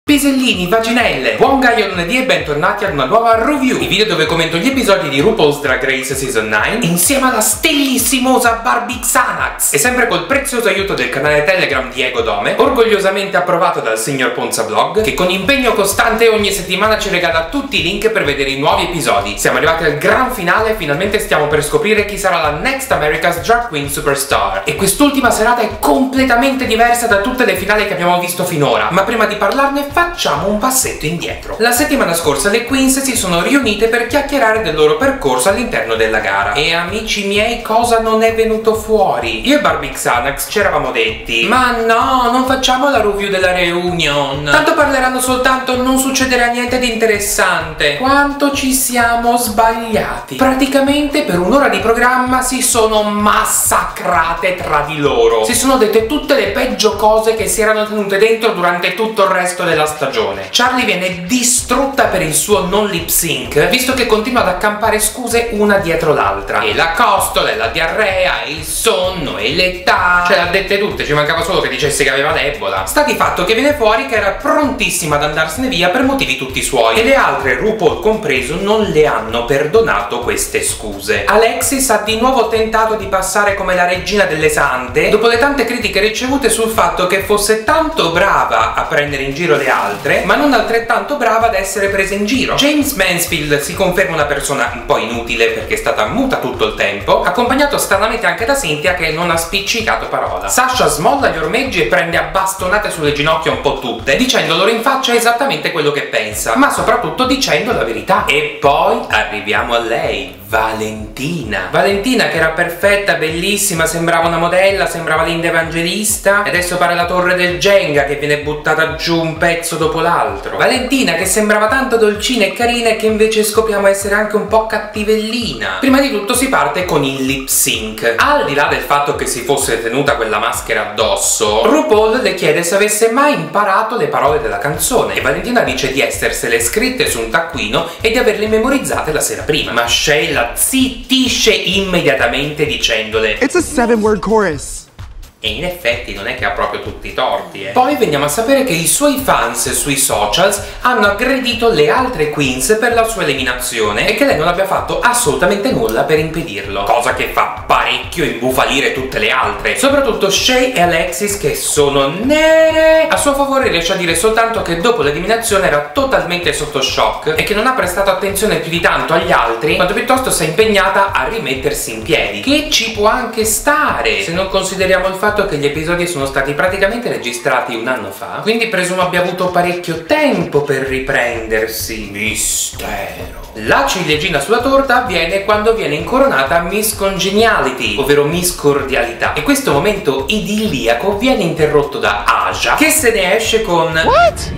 Pisellini, vaginelle, buon Gaio lunedì e bentornati ad una nuova review, il video dove commento gli episodi di RuPaul's Drag Race Season 9 insieme alla stellissimosa Barbie Xanax e sempre col prezioso aiuto del canale Telegram Diego Dome, orgogliosamente approvato dal signor Ponza Vlog, che con impegno costante ogni settimana ci regala tutti i link per vedere i nuovi episodi. Siamo arrivati al gran finale e finalmente stiamo per scoprire chi sarà la Next America's Drag Queen Superstar, e quest'ultima serata è completamente diversa da tutte le finali che abbiamo visto finora, ma prima di parlarne facciamo un passetto indietro. La settimana scorsa le Queens si sono riunite per chiacchierare del loro percorso all'interno della gara. E amici miei, cosa non è venuto fuori? Io e Barbie Xanax ci eravamo detti: ma no, non facciamo la review della reunion, tanto parleranno soltanto, non succederà niente di interessante. Quanto ci siamo sbagliati. Praticamente per un'ora di programma si sono massacrate tra di loro. Si sono dette tutte le peggio cose che si erano tenute dentro durante tutto il resto della stagione. Charlie viene distrutta per il suo non lip sync, visto che continua ad accampare scuse una dietro l'altra. E la costola, e la diarrea, e il sonno, e l'età. Ce le ha dette tutte, ci mancava solo che dicesse che aveva l'Ebola. Sta di fatto che viene fuori che era prontissima ad andarsene via per motivi tutti suoi. E le altre, RuPaul compreso, non le hanno perdonato queste scuse. Alexis ha di nuovo tentato di passare come la regina delle sante, dopo le tante critiche ricevute sul fatto che fosse tanto brava a prendere in giro le altre, ma non altrettanto brava ad essere presa in giro. James Mansfield si conferma una persona un po' inutile perché è stata muta tutto il tempo, accompagnato stranamente anche da Cynthia che non ha spiccicato parola. Sasha smolla gli ormeggi e prende a bastonate sulle ginocchia un po' tutte, dicendo loro in faccia esattamente quello che pensa, ma soprattutto dicendo la verità. E poi arriviamo a lei, Valentina. Valentina che era perfetta, bellissima, sembrava una modella, sembrava Linda Evangelista, e adesso pare la torre del Jenga che viene buttata giù un pezzo dopo l'altro. Valentina che sembrava tanto dolcina e carina e che invece scopriamo essere anche un po' cattivellina. Prima di tutto si parte con il lip sync. Al di là del fatto che si fosse tenuta quella maschera addosso, RuPaul le chiede se avesse mai imparato le parole della canzone e Valentina dice di essersele scritte su un taccuino e di averle memorizzate la sera prima. Ma Shea la zittisce immediatamente dicendole: It's a 7-word chorus. E in effetti non è che ha proprio tutti i torti, Poi veniamo a sapere che i suoi fans sui socials hanno aggredito le altre queens per la sua eliminazione e che lei non abbia fatto assolutamente nulla per impedirlo, cosa che fa parecchio imbufalire tutte le altre, soprattutto Shea e Alexis che sono nere. A suo favore riesce a dire soltanto che dopo l'eliminazione era totalmente sotto shock e che non ha prestato attenzione più di tanto agli altri, quanto piuttosto si è impegnata a rimettersi in piedi, che ci può anche stare se non consideriamo il fatto che gli episodi sono stati praticamente registrati un anno fa, quindi presumo abbia avuto parecchio tempo per riprendersi. Mistero. La ciliegina sulla torta avviene quando viene incoronata Miss Congeniality, ovvero Miss Cordialità, e questo momento idilliaco viene interrotto da Aja, che se ne esce con: What?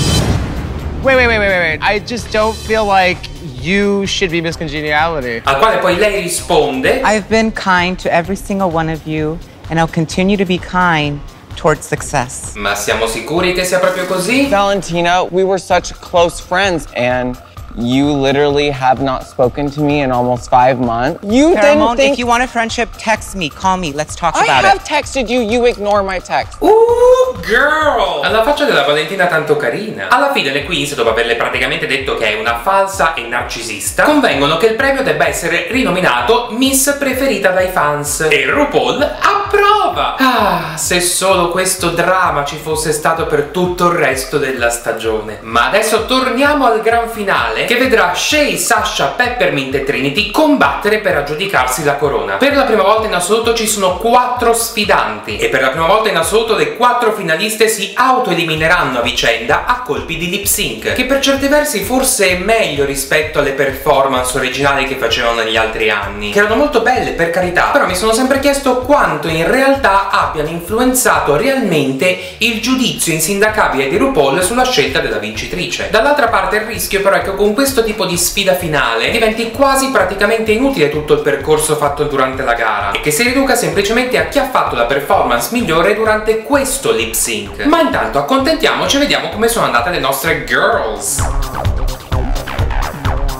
Wait. I just don't feel like you should be Miss Congeniality. Al quale poi lei risponde: I've been kind to every single one of you and I'll continue to be kind towards success. Ma siamo sicuri che sia proprio così? Valentina, we were such close friends and you literally have not spoken to me in almost 5 months. You didn't think... If you want a friendship, text me, call me, let's talk I about have texted you, you ignore my text. Girl! Alla faccia della Valentina tanto carina. Alla fine le queens, dopo averle praticamente detto che è una falsa e narcisista, convengono che il premio debba essere rinominato Miss preferita dai fans. E RuPaul approva! Ah, se solo questo dramma ci fosse stato per tutto il resto della stagione. Ma adesso torniamo al gran finale, che vedrà Shea, Sasha, Peppermint e Trinity combattere per aggiudicarsi la corona. Per la prima volta in assoluto ci sono 4 sfidanti e per la prima volta in assoluto le 4 finaliste si autoelimineranno a vicenda a colpi di lip sync, che per certi versi forse è meglio rispetto alle performance originali che facevano negli altri anni, che erano molto belle per carità, però mi sono sempre chiesto quanto in realtà abbiano influenzato realmente il giudizio insindacabile di RuPaul sulla scelta della vincitrice. Dall'altra parte il rischio però è che con questo tipo di sfida finale diventi quasi praticamente inutile tutto il percorso fatto durante la gara e che si riduca semplicemente a chi ha fatto la performance migliore durante questo lip sync. Ma intanto accontentiamoci e vediamo come sono andate le nostre girls.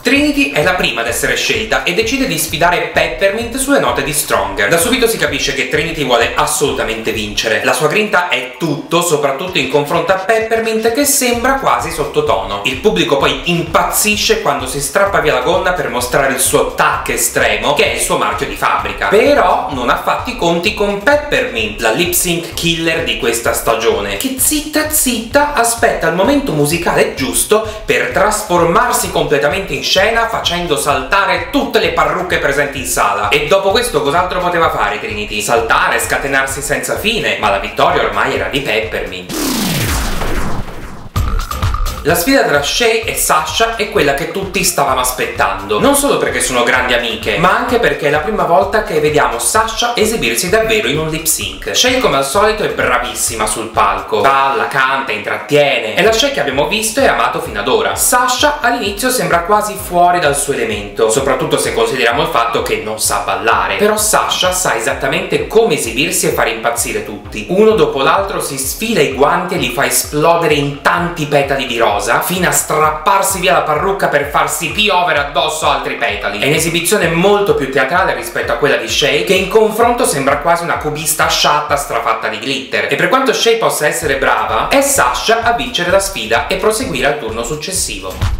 Trinity è la prima ad essere scelta e decide di sfidare Peppermint sulle note di Stronger. Da subito si capisce che Trinity vuole assolutamente vincere. La sua grinta è tutto, soprattutto in confronto a Peppermint, che sembra quasi sottotono. Il pubblico poi impazzisce quando si strappa via la gonna per mostrare il suo tac estremo, che è il suo marchio di fabbrica. Però non ha fatto i conti con Peppermint, la lip sync killer di questa stagione, che zitta zitta aspetta il momento musicale giusto per trasformarsi completamente in scena, facendo saltare tutte le parrucche presenti in sala. E dopo questo cos'altro poteva fare Trinity? Saltare, scatenarsi senza fine, ma la vittoria ormai era di Peppermint. La sfida tra Shea e Sasha è quella che tutti stavano aspettando, non solo perché sono grandi amiche, ma anche perché è la prima volta che vediamo Sasha esibirsi davvero in un lip sync. Shea, come al solito, è bravissima sul palco, balla, canta, intrattiene, è la Shea che abbiamo visto e amato fino ad ora. Sasha all'inizio sembra quasi fuori dal suo elemento, soprattutto se consideriamo il fatto che non sa ballare, però Sasha sa esattamente come esibirsi e fare impazzire tutti. Uno dopo l'altro si sfila i guanti e li fa esplodere in tanti petali di rosa, fino a strapparsi via la parrucca per farsi piovere addosso altri petali. È un'esibizione molto più teatrale rispetto a quella di Shea, che in confronto sembra quasi una cubista sciatta strafatta di glitter. E per quanto Shea possa essere brava, è Sasha a vincere la sfida e proseguire al turno successivo.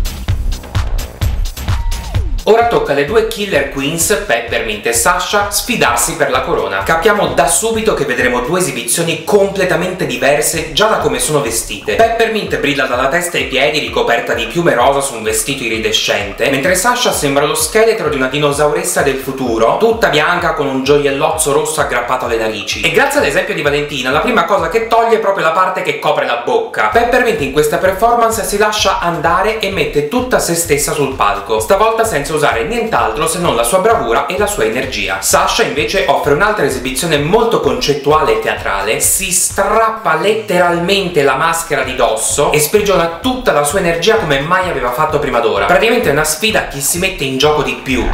Ora tocca alle due killer queens, Peppermint e Sasha, sfidarsi per la corona. Capiamo da subito che vedremo due esibizioni completamente diverse già da come sono vestite. Peppermint brilla dalla testa ai piedi ricoperta di piume rosa su un vestito iridescente, mentre Sasha sembra lo scheletro di una dinosauressa del futuro, tutta bianca con un gioiellozzo rosso aggrappato alle narici. E grazie all'esempio di Valentina, la prima cosa che toglie è proprio la parte che copre la bocca. Peppermint in questa performance si lascia andare e mette tutta se stessa sul palco, stavolta senza usare nient'altro se non la sua bravura e la sua energia. Sasha invece offre un'altra esibizione molto concettuale e teatrale, si strappa letteralmente la maschera di dosso e sprigiona tutta la sua energia come mai aveva fatto prima d'ora. Praticamente è una sfida a chi si mette in gioco di più.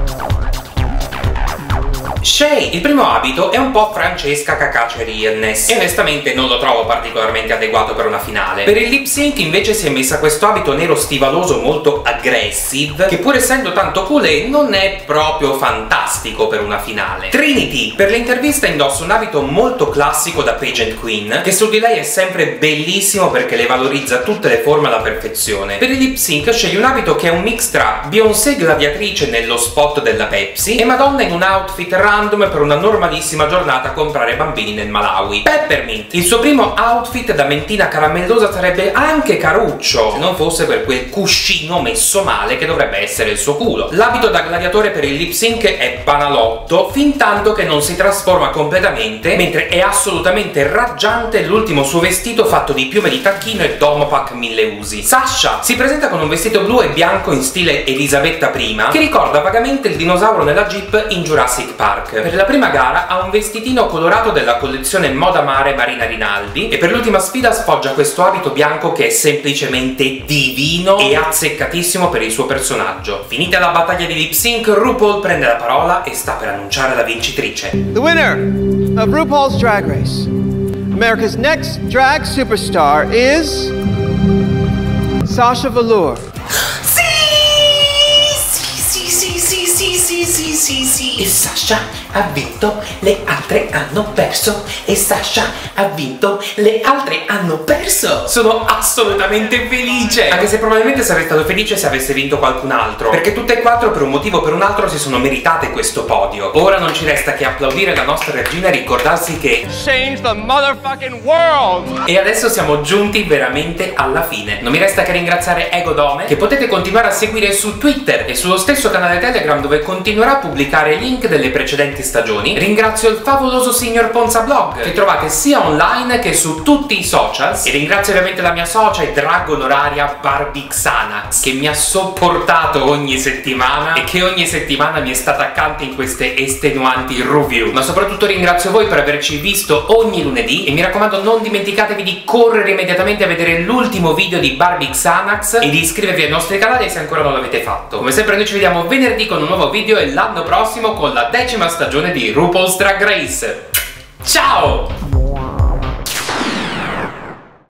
Shea, il primo abito è un po' Francesca Cacace Realness e onestamente non lo trovo particolarmente adeguato per una finale. Per il lip sync invece si è messa questo abito nero stivaloso molto aggressive, che pur essendo tanto culé non è proprio fantastico per una finale. Trinity per l'intervista indossa un abito molto classico da pageant queen, che su di lei è sempre bellissimo perché le valorizza tutte le forme alla perfezione. Per il lip sync sceglie un abito che è un mix tra Beyoncé gladiatrice nello spot della Pepsi e Madonna in un outfit random per una normalissima giornata a comprare bambini nel Malawi. Peppermint, il suo primo outfit da mentina caramellosa sarebbe anche caruccio se non fosse per quel cuscino messo male che dovrebbe essere il suo culo. L'abito da gladiatore per il lip sync è banalotto fin tanto che non si trasforma completamente, mentre è assolutamente raggiante l'ultimo suo vestito fatto di piume di tacchino e domopac mille usi. Sasha si presenta con un vestito blu e bianco in stile Elisabetta I, che ricorda vagamente il dinosauro nella Jeep in Jurassic Park. Per la prima gara ha un vestitino colorato della collezione Moda Mare Marina Rinaldi e per l'ultima sfida sfoggia questo abito bianco che è semplicemente divino e azzeccatissimo per il suo personaggio. Finita la battaglia di lip sync, RuPaul prende la parola e sta per annunciare la vincitrice. The winner of RuPaul's Drag Race, America's next drag superstar is Sasha Velour. E Sasha ha vinto, le altre hanno perso. E Sasha ha vinto, le altre hanno perso. Sono assolutamente felice, anche se probabilmente sarei stato felice se avesse vinto qualcun altro, perché tutte e quattro per un motivo o per un altro si sono meritate questo podio. Ora non ci resta che applaudire la nostra regina e ricordarsi che Change the motherfucking world! E adesso siamo giunti veramente alla fine. Non mi resta che ringraziare Egodome, che potete continuare a seguire su Twitter e sullo stesso canale Telegram, dove continuerà a pubblicare link delle precedenti stagioni. Ringrazio il favoloso signor Ponza Blog, che trovate sia online che su tutti i socials, e ringrazio ovviamente la mia socia e drag onoraria Barbie Xanax, che mi ha sopportato ogni settimana e che ogni settimana mi è stata accanto in queste estenuanti review. Ma soprattutto ringrazio voi per averci visto ogni lunedì e mi raccomando non dimenticatevi di correre immediatamente a vedere l'ultimo video di Barbie Xanax e di iscrivervi ai nostri canali se ancora non l'avete fatto. Come sempre noi ci vediamo venerdì con un nuovo video e l'anno prossimo con la 10ª stagione di RuPaul's Drag Race. Ciao!